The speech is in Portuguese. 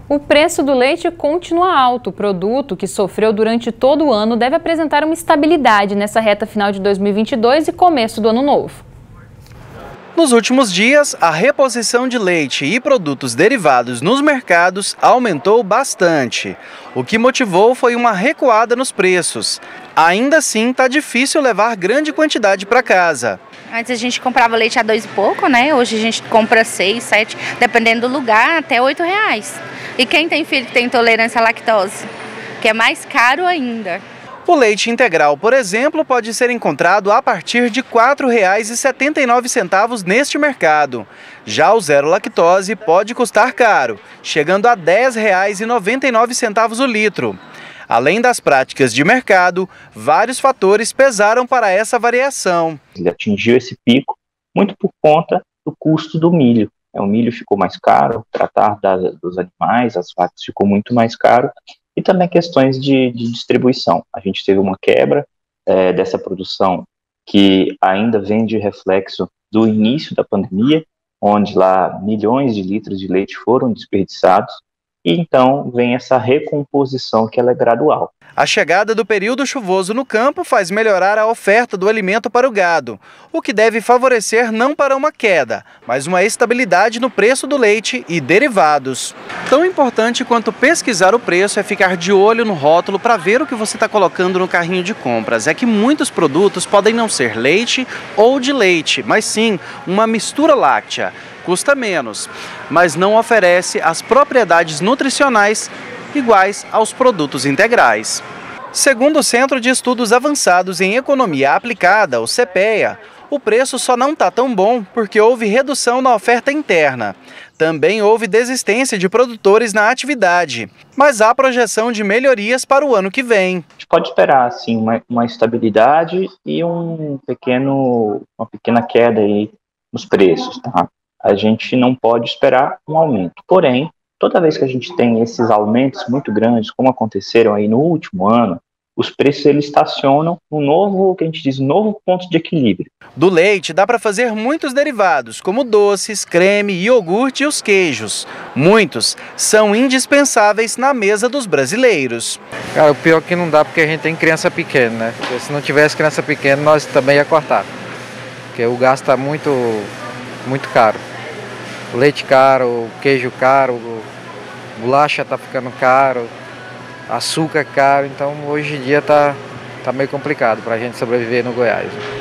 O preço do leite continua alto. O produto, que sofreu durante todo o ano, deve apresentar uma estabilidade nessa reta final de 2022 e começo do ano novo. Nos últimos dias, a reposição de leite e produtos derivados nos mercados aumentou bastante. O que motivou foi uma recuada nos preços. Ainda assim, está difícil levar grande quantidade para casa. Antes a gente comprava leite a 2 e pouco, né? Hoje a gente compra 6, 7, dependendo do lugar, até R$8. E quem tem filho que tem intolerância à lactose? Que é mais caro ainda. O leite integral, por exemplo, pode ser encontrado a partir de R$ 4,79 neste mercado. Já o zero lactose pode custar caro, chegando a R$ 10,99 o litro. Além das práticas de mercado, vários fatores pesaram para essa variação. Ele atingiu esse pico muito por conta do custo do milho. O milho ficou mais caro, tratar dos animais, as vacas ficou muito mais caro. E também questões de distribuição. A gente teve uma quebra dessa produção que ainda vem de reflexo do início da pandemia, onde lá milhões de litros de leite foram desperdiçados, e então vem essa recomposição que ela é gradual. A chegada do período chuvoso no campo faz melhorar a oferta do alimento para o gado, o que deve favorecer não para uma queda, mas uma estabilidade no preço do leite e derivados. Tão importante quanto pesquisar o preço é ficar de olho no rótulo para ver o que você está colocando no carrinho de compras. É que muitos produtos podem não ser leite ou de leite, mas sim uma mistura láctea. Custa menos, mas não oferece as propriedades nutricionais iguais aos produtos integrais. Segundo o Centro de Estudos Avançados em Economia Aplicada, o CEPEA, o preço só não está tão bom porque houve redução na oferta interna. Também houve desistência de produtores na atividade, mas há projeção de melhorias para o ano que vem. A gente pode esperar assim, uma estabilidade e uma pequena queda aí nos preços. Tá? A gente não pode esperar um aumento, porém, toda vez que a gente tem esses aumentos muito grandes, como aconteceram aí no último ano, os preços eles estacionam no novo, que a gente diz, novo ponto de equilíbrio. Do leite dá para fazer muitos derivados, como doces, creme, iogurte e os queijos. Muitos são indispensáveis na mesa dos brasileiros. Cara, o pior é que não dá porque a gente tem criança pequena, né? Porque se não tivesse criança pequena, nós também ia cortar. Porque o gasto está muito caro. O leite caro, o queijo caro, bolacha está ficando caro, açúcar caro, então hoje em dia tá meio complicado para a gente sobreviver no Goiás.